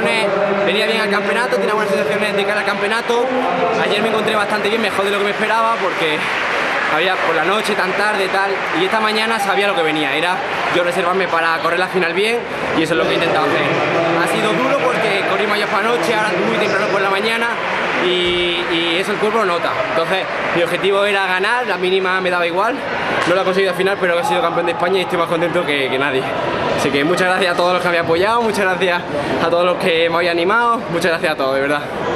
sensaciones, venía bien al campeonato, tenía buenas sensaciones de cara al campeonato. Ayer me encontré bastante bien, mejor de lo que me esperaba, porque había por la noche tan tarde tal, y esta mañana sabía lo que venía, era yo reservarme para correr la final bien, y eso es lo que he intentado hacer. Ha sido duro porque corrimos ayer por la noche, ahora muy temprano por la mañana, y eso el cuerpo lo nota. Entonces mi objetivo era ganar, la mínima me daba igual, no lo he conseguido al final, pero he sido campeón de España y estoy más contento que nadie. Así que muchas gracias a todos los que me han apoyado, muchas gracias a todos los que me habéis animado, muchas gracias a todos, de verdad.